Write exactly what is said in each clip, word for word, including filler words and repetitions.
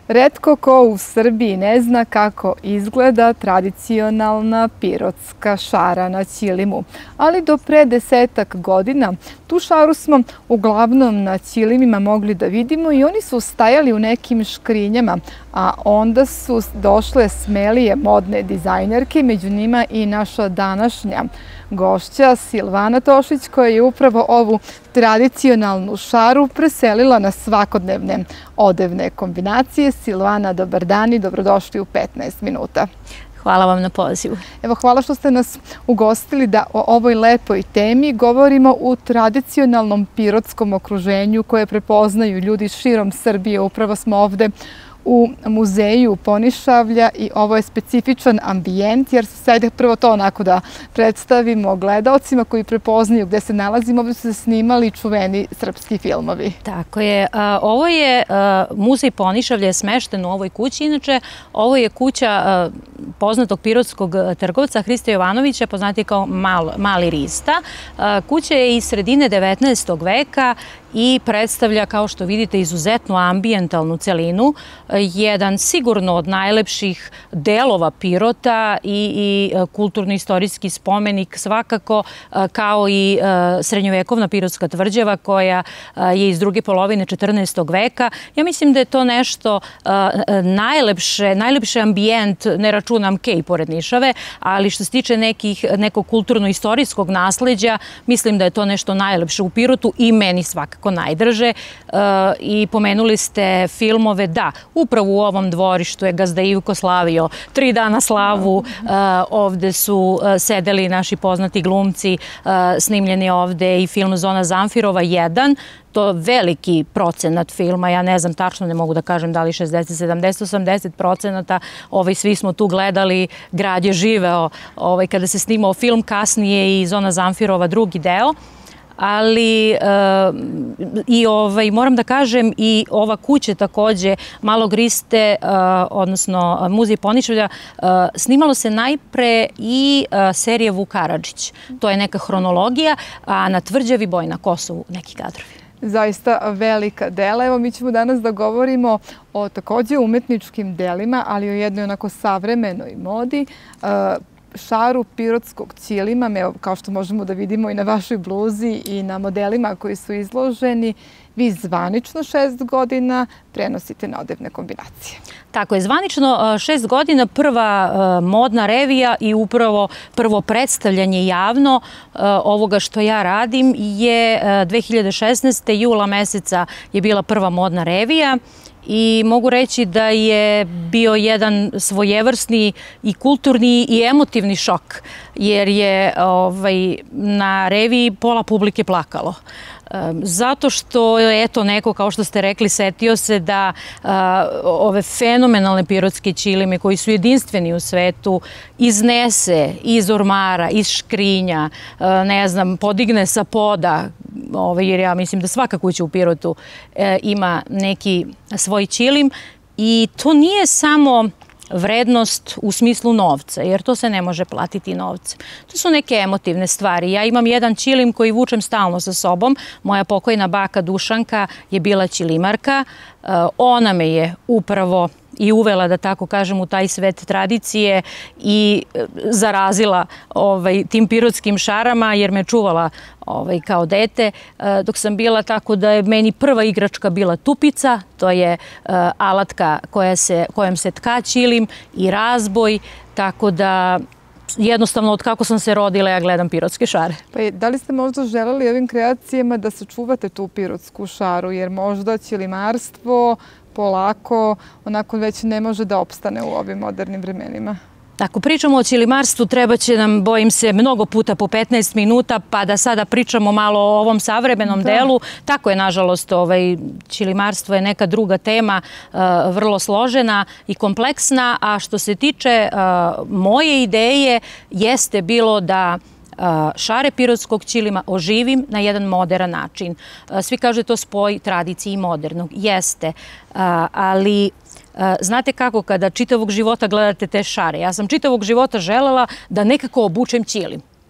Retko ko u Srbiji ne zna kako izgleda tradicionalna pirotska šara na ćilimu, ali do pre desetak godina tu šaru smo uglavnom na ćilimima mogli da vidimo i oni su stajali u nekim škrinjama, a onda su došle smelije modne dizajnerke, među njima i naša današnja gošća Silvana Tošić, koja je upravo ovu tradicionalnu šaru preselila na svakodnevne odevne kombinacije. Silvana, dobar dan i dobrodošli u petnaest minuta. Hvala vam na pozivu. Evo, hvala što ste nas ugostili da o ovoj lepoj temi govorimo u tradicionalnom pirotskom okruženju koje prepoznaju ljudi širom Srbije. Upravo smo ovde u muzeju Ponišavlja i ovo je specifičan ambijent, jer se ajde prvo to onako da predstavimo gledaocima koji prepoznaju gde se nalazimo. Ovdje su se snimali čuveni srpski filmovi. Tako je. Ovo je muzej Ponišavlja, je smešten u ovoj kući. Inače, ovo je kuća poznatog pirotskog trgovca Hrista Jovanovića, poznati kao Mali Rista. Kuća je iz sredine devetnaestog veka i predstavlja, kao što vidite, izuzetnu ambijentalnu celinu. Jedan sigurno od najlepših delova Pirota i kulturno-istorijski spomenik svakako, kao i srednjovekovna pirotska tvrđava koja je iz druge polovine četrnaestog veka. Ja mislim da je to nešto najlepše, najlepši ambijent, ne računam Kej pored Nišave, ali što se tiče nekog kulturno-istorijskog nasleđa, mislim da je to nešto najlepše u Pirotu i meni svakako najdraže. I pomenuli ste filmove, da, upravo u ovom dvorištu je gazda Ivko slavio tri dana slavu. Ovde su sedeli naši poznati glumci, snimljen je ovde i film Zona Zamfirova jedan. To je veliki procenat filma, ja ne znam tačno, ne mogu da kažem da li šezdeset, sedamdeset, osamdeset procenata. Svi smo tu gledali, grad je živeo kada se snimao film, kasnije i Zona Zamfirova drugi deo. Ali i moram da kažem i ova kuća takođe Malog Riste, odnosno muzej Ponišavlja, snimalo se najpre i serije Vuk Karadžić. To je neka hronologija, a na tvrđavi Boj na Kosovu neki kadrovi. Zaista velika dela. Evo, mi ćemo danas da govorimo o takođe umetničkim delima, ali o jednoj onako savremenoj modi. Šaru pirotskog ćilima, kao što možemo da vidimo i na vašoj bluzi i na modelima koji su izloženi, vi zvanično šest godina prenosite na odevne kombinacije. Tako je, zvanično šest godina, prva modna revija i upravo prvo predstavljanje javno ovoga što ja radim je dve hiljade šesnaeste. jula meseca je bila prva modna revija. I mogu reći da je bio jedan svojevrsni i kulturni i emotivni šok, jer je na reviji pola publike plakalo. Zato što je eto neko, kao što ste rekli, setio se da ove fenomenalne pirotske ćilime koji su jedinstveni u svetu iznese iz ormara, iz škrinja, ne znam, podigne sa poda, jer ja mislim da svaka kuća u Pirotu ima neki svoj ćilim i to nije samo vrednost u smislu novca, jer to se ne može platiti novcem. To su neke emotivne stvari. Ja imam jedan ćilim koji vučem stalno sa sobom. Moja pokojna baka Dušanka je bila ćilimarka. Ona me je upravo i uvela, da tako kažem, u taj svet tradicije i zarazila tim pirotskim šarama, jer me čuvala kao dete dok sam bila, tako da je meni prva igračka bila tupica, to je alatka kojom se tka ćilim i razboj, tako da jednostavno od kako sam se rodila ja gledam pirotske šare. Pa da li ste možda želeli ovim kreacijama da sačuvate tu pirotsku šaru, jer možda ćilimarstvo polako onako već ne može da opstane u ovim modernim vremenima? Ako pričamo o ćilimarstvu, treba će nam, bojim se, mnogo puta po petnaest minuta, pa da sada pričamo malo o ovom savremenom delu. Tako je, nažalost, ćilimarstvo je neka druga tema, vrlo složena i kompleksna, a što se tiče moje ideje, jeste bilo da šare pirotskog ćilima oživim na jedan modern način. Svi kažu da je to spoj tradicije i modernog. Jeste, ali znate kako, kada čitavog života gledate te šare, ja sam čitavog života želela da nekako obučem ćilim.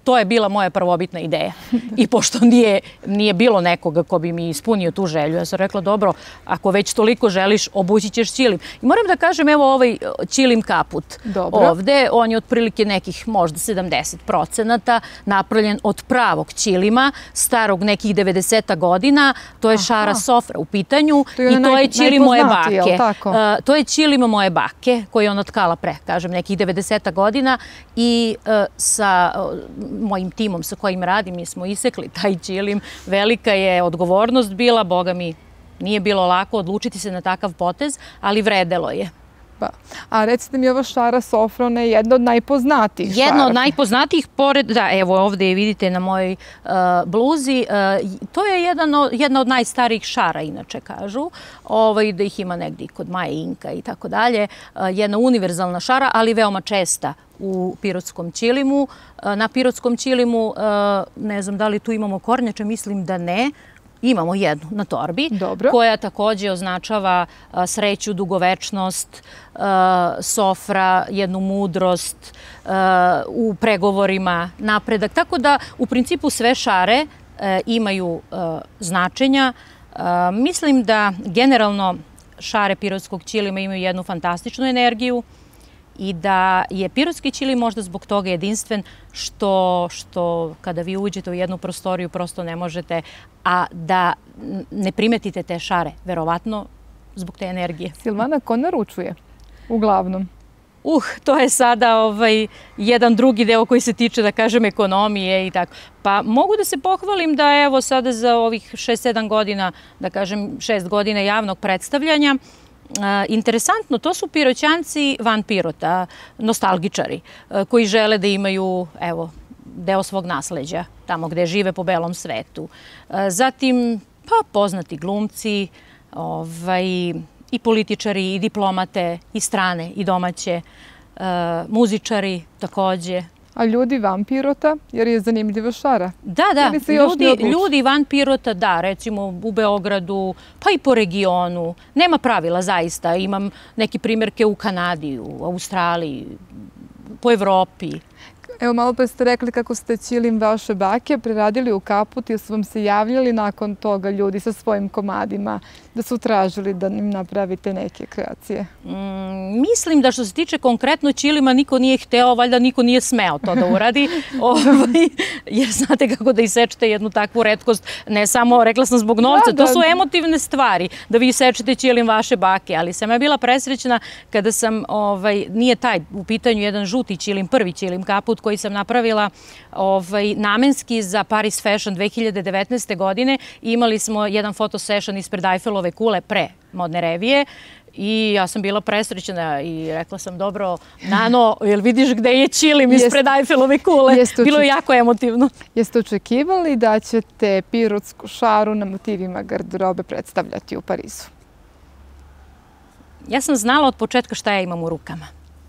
to je bila moja prvobitna ideja. I pošto nije, nije bilo nekoga ko bi mi ispunio tu želju, ja sam rekla, dobro, ako već toliko želiš, obući ćeš ćilim. I moram da kažem, evo ovaj ćilim kaput Dobro. ovde, on je otprilike nekih možda sedamdeset procenata napravljen od pravog ćilima, starog nekih devedeset godina. To je Aha. šara sofra u pitanju to je i to naj, je ćilim moje najpoznatiji, bake. jel tako? Uh, to je ćilim moje bake, koji je ona tkala pre, kažem, nekih devedeset godina i uh, sa uh, mojim timom sa kojim radim, mi smo isekli taj ćilim. Velika je odgovornost bila, boga mi, nije bilo lako odlučiti se na takav potez, ali vredelo je. Pa, a recite mi, ova šara sofra, ona je jedna od najpoznatijih šara. Jedna od najpoznatijih, pored, da, evo ovde je vidite na mojoj uh, bluzi, uh, to je jedan od, jedna od najstarijih šara, inače kažu, ovaj, da ih ima negdje kod Maje Inka i tako dalje. Uh, jedna univerzalna šara, ali veoma česta u pirotskom ćilimu. Uh, na pirotskom ćilimu, uh, ne znam da li tu imamo kornjače, mislim da ne, imamo jednu na torbi, Dobro. koja također označava a, sreću, dugovečnost, a, sofra, jednu mudrost a, u pregovorima, napredak. Tako da u principu sve šare a, imaju a, značenja. A, mislim da generalno šare pirotskog ćilima imaju jednu fantastičnu energiju i da je pirotski ćilim možda zbog toga jedinstven što, što kada vi uđete u jednu prostoriju prosto ne možete, a da ne primetite te šare, verovatno zbog te energije. Silvana, ko naručuje uglavnom? Uh, to je sada ovaj, jedan drugi deo koji se tiče, da kažem, ekonomije i tako. Pa mogu da se pohvalim da evo sada za ovih šest sedam godina, da kažem šest godina javnog predstavljanja, interesantno, to su piroćanci van Pirota, nostalgičari, koji žele da imaju, evo, deo svog nasleđa, tamo gde žive po belom svetu. Zatim, pa, poznati glumci, ovaj, i političari, i diplomate, i strane, i domaće, muzičari takođe. A ljudi van Pirota, jer je zanimljiva šara. Da, da, ljudi, ljudi van Pirota, da, recimo u Beogradu, pa i po regionu. Nema pravila, zaista. Imam neke primjerke u Kanadi, u Australiji, po Evropi. Evo, malo pa ste rekli kako ste ćilim vaše bake preradili u kaput i su vam se javljali nakon toga ljudi sa svojim komadima da su tražili da im napravite neke kreacije? Mm, mislim da što se tiče konkretno ćilima niko nije hteo, valjda niko nije smeo to da uradi. ovaj, jer znate kako da isečete jednu takvu retkost, ne samo, rekla sam zbog novca, da, to su da. emotivne stvari da vi isečete ćilim vaše bake, ali sam ja bila presrećna kada sam, ovaj, nije taj u pitanju jedan žuti ćilim, prvi ćilim kaput koji sam napravila ovaj, namenski za Paris Fashion dve hiljade devetnaeste. godine. Imali smo jedan fotosession ispred Eiffelove kule pre modne revije i ja sam bila presrećena i rekla sam, dobro, Nano, jel vidiš gde je ćilim ispred Eiffelove kule? Bilo je jako emotivno. Jeste očekivali da ćete pirotsku šaru na motivima garderobe predstavljati u Parizu? Ja sam znala od početka šta ja imam u rukama.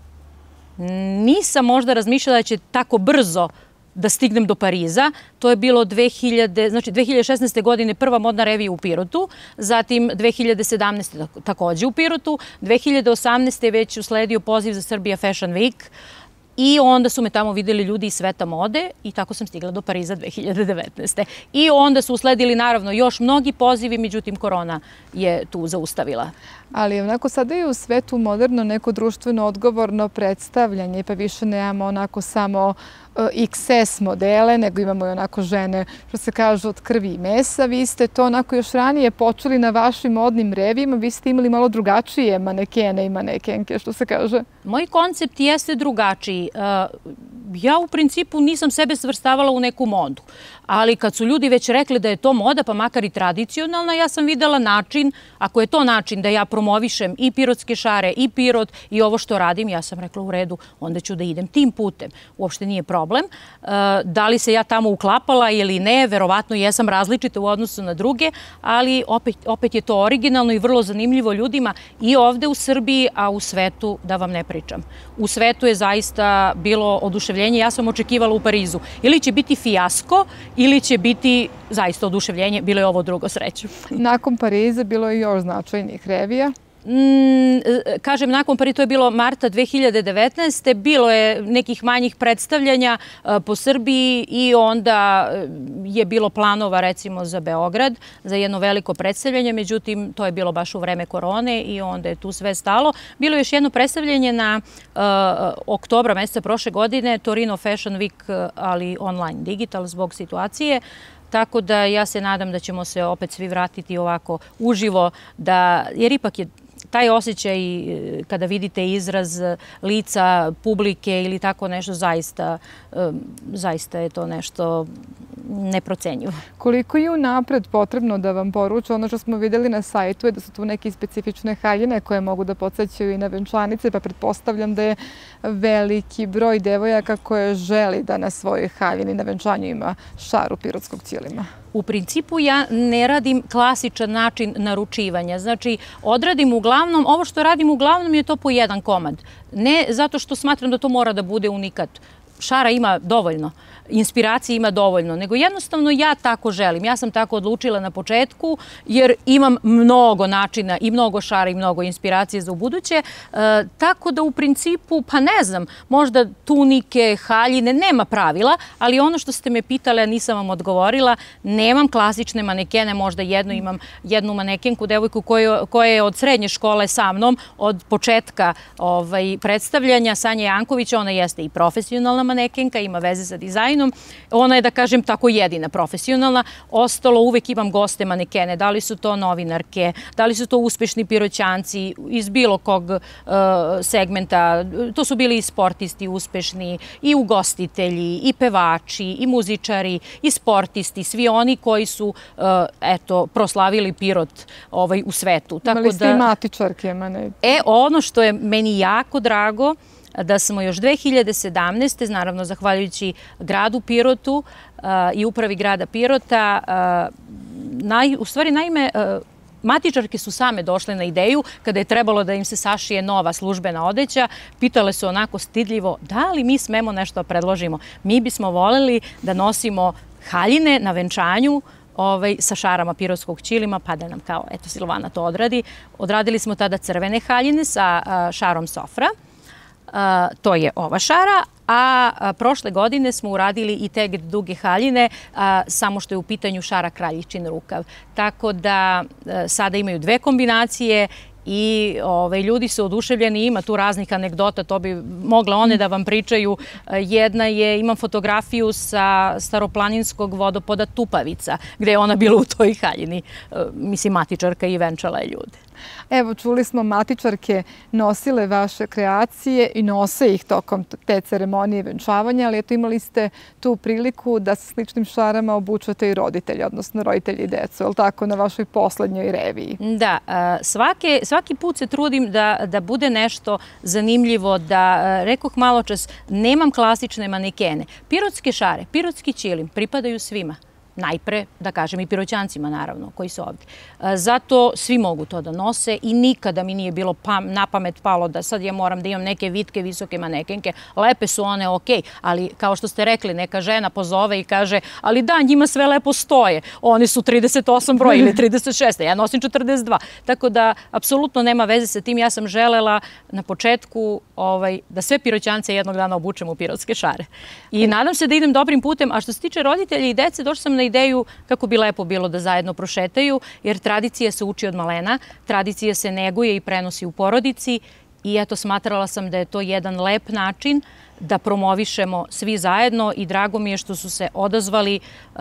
Nisam možda razmišljala da će tako brzo da stignem do Pariza. To je bilo dve hiljade, znači dve hiljade šesnaeste. godine prva modna revija u Pirotu, zatim dve hiljade sedamnaeste. također u Pirotu, dve hiljade osamnaeste. već usledio poziv za Serbia Fashion Week i onda su me tamo vidjeli ljudi iz sveta mode i tako sam stigla do Pariza dve hiljade devetnaeste. I onda su usledili naravno još mnogi pozivi, međutim korona je tu zaustavila. Ali onako sada je u svetu moderno neko društveno odgovorno predstavljanje, pa više nemamo onako samo iks es modele, nego imamo i onako žene, što se kaže, od krvi i mesa. Vi ste to onako još ranije počeli na vašim modnim revijima, vi ste imali malo drugačije manekene i manekenke, što se kaže. Moj koncept jeste drugačiji. Ja u principu nisam sebe svrstavala u neku modu, ali kad su ljudi već rekli da je to moda, pa makar i tradicionalna, ja sam videla način, ako je to način da ja promovišem i pirotske šare, i Pirot, i ovo što radim, ja sam rekla u redu, onda ću da idem tim putem. Uopšte nije problem. Da li se ja tamo uklapala ili ne, verovatno jesam različita u odnosu na druge, ali opet, opet je to originalno i vrlo zanimljivo ljudima i ovde u Srbiji, a u svetu da vam ne pričam. U svetu je zaista bilo oduševljenje, ja sam očekivala u Parizu. Ili će biti fijasko, ili će biti zaista oduševljenje, bilo je ovo drugo, sreću. Nakon Pariza bilo je još značajnih revija. Kažem, nakon prvi, to je bilo marta dve hiljade devetnaeste. Bilo je nekih manjih predstavljanja po Srbiji i onda je bilo planova recimo za Beograd, za jedno veliko predstavljanje, međutim to je bilo baš u vreme korone i onda je tu sve stalo. Bilo je još jedno predstavljanje na oktobra meseca prošle godine, Torino Fashion Week, ali online, digital zbog situacije. Tako da ja se nadam da ćemo se opet svi vratiti ovako uživo, jer ipak je taj osjećaj kada vidite izraz lica publike ili tako nešto, zaista, zaista je to nešto neprocenjivo. Koliko je unapred potrebno da vam poruče? Ono što smo vidjeli na sajtu je da su tu neke specifične haljine koje mogu da podsjećaju i na venčanice, pa pretpostavljam da je veliki broj devojaka koje želi da na svojoj haljini na venčanju ima šaru pirotskog ćilima. U principu ja ne radim klasičan način naručivanja. Znači, odradim uglavnom, ovo što radim uglavnom je to po jedan komad. Ne zato što smatram da to mora da bude unikat. Šara ima dovoljno, inspiracije ima dovoljno, nego jednostavno ja tako želim. Ja sam tako odlučila na početku jer imam mnogo načina i mnogo šara i mnogo inspiracije za ubuduće. Tako da u principu, pa ne znam, možda tunike, haljine, nema pravila, ali ono što ste me pitali, a nisam vam odgovorila, nemam klasične manekene, možda jedno imam jednu manekenku, devojku koja je od srednje škole sa mnom, od početka predstavljanja, Sanja Jankovića, ona jeste i profesionalna manekenka, ima veze sa dizajnom. Ona je, da kažem, tako jedina profesionalna. Ostalo, uvek imam goste manekene. Da li su to novinarke, da li su to uspešni piroćanci iz bilo kog segmenta. To su bili i sportisti uspešni, i ugostitelji, i pevači, i muzičari, i sportisti. Svi oni koji su, eto, proslavili Pirot u svetu. Imali ste i matičarke, mane? E, ono što je meni jako drago, da smo još dve hiljade sedamnaeste. naravno zahvaljujući gradu Pirotu i upravi grada Pirota, u stvari naime matičarke su same došle na ideju kada je trebalo da im se sašije nova službena odeća. Pitale su onako stidljivo da li mi smemo nešto da predložimo. Mi bismo voljeli da nosimo haljine na venčanju sa šarama pirotskog ćilima, pa da nam kao, eto, Silvana to odradi. Odradili smo tada crvene haljine sa šarom sofra. To je ova šara, a prošle godine smo uradili i te duge haljine, samo što je u pitanju šara kraljičin rukav. Tako da sada imaju dve kombinacije i ljudi su oduševljeni, ima tu raznih anegdota, to bi mogle one da vam pričaju. Jedna je, imam fotografiju sa staroplaninskog vodopoda Tupavica, gde je ona bila u toj haljini, mislim, matičarka i venčala je ljude. Evo, čuli smo, matičarke nosile vaše kreacije i nose ih tokom te ceremonije venčavanja, ali eto, imali ste tu priliku da sa sličnim šarama obučete i roditelji, odnosno roditelji i decu, je li tako, na vašoj poslednjoj reviji? Da, svaki put se trudim da bude nešto zanimljivo, da, rekoh malo čas, nemam klasične manekene. Pirotske šare, pirotski ćilim pripadaju svima. Najpre, da kažem, i piroćancima, naravno, koji su ovdje. Zato svi mogu to da nose i nikada mi nije bilo na pamet palo da sad ja moram da imam neke vitke, visoke manekenke. Lepe su one, okej, ali kao što ste rekli, neka žena pozove i kaže, ali da, njima sve lepo stoje. Oni su trideset osam broj ili trideset šest, ja nosim četrdeset dva. Tako da, apsolutno nema veze sa tim. Ja sam želela na početku da sve piroćance jednog dana obučem u pirotske šare. I nadam se da idem dobrim putem. A što se tiče roditelja i dece, došla sam na ideju kako bi lepo bilo da zajedno prošetaju, jer tradicija se uči od malena, tradicija se neguje i prenosi u porodici i eto, smatrala sam da je to jedan lep način da promovišemo svi zajedno i drago mi je što su se odazvali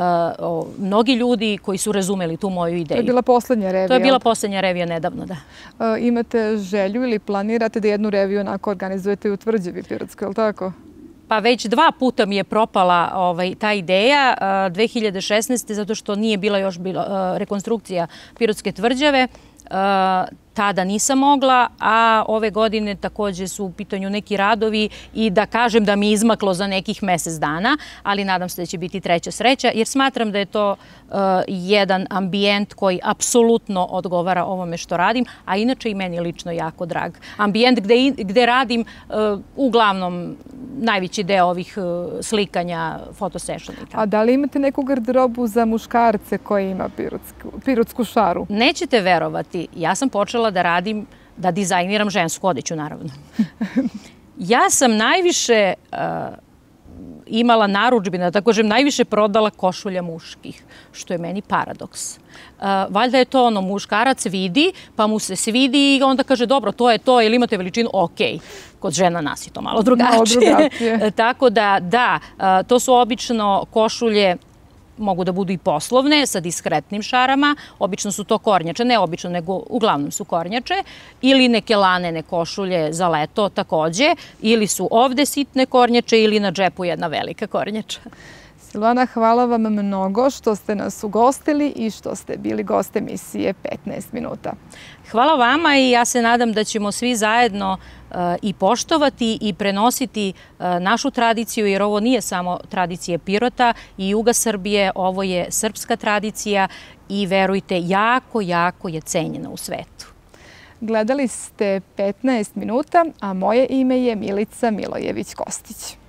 mnogi ljudi koji su razumeli tu moju ideju. To je bila poslednja revija? To je bila poslednja revija nedavno, da. Imate želju ili planirate da jednu reviju onako organizujete i u Tvrđavi Pirotskoj, je li tako? Pa već dva puta mi je propala ta ideja, dve hiljade šesnaeste. zato što nije bila još rekonstrukcija Pirotske tvrđave. Tada nisam mogla, a ove godine također su u pitanju neki radovi i da kažem da mi je izmaklo za nekih mesec dana, ali nadam se da će biti treća sreća, jer smatram da je to jedan ambijent koji apsolutno odgovara ovome što radim, a inače i meni je lično jako drag. Ambijent gde radim uglavnom najveći deo ovih slikanja, fotosešona. A da li imate neku garderobu za muškarce koji ima pirotsku šaru? Nećete verovati, ja sam počela da radim da dizajniram žensku odeću, naravno. Ja sam najviše imala narudžbina, da tako kažem, najviše prodala košulja muških, što je meni paradoks. Valjda je to ono, muškarac vidi, pa mu se svidi i onda kaže, dobro, to je to, ili imate veličinu, ok. Kod žena nas je to malo drugačije. Tako da, da, to su obično košulje, mogu da budu i poslovne, sa diskretnim šarama. Obično su to kornjače, ne obično, nego uglavnom su kornjače. Ili neke lanene košulje za leto takođe. Ili su ovde sitne kornjače ili na džepu jedna velika kornjača. Silvana, hvala vam mnogo što ste nas ugostili i što ste bili gost emisije petnaest minuta. Hvala vama i ja se nadam da ćemo svi zajedno i poštovati i prenositi našu tradiciju, jer ovo nije samo tradicija Pirota i juga Srbije, ovo je srpska tradicija i verujte, jako, jako je cenjena u svetu. Gledali ste petnaest minuta, a moje ime je Milica Milojević-Kostić.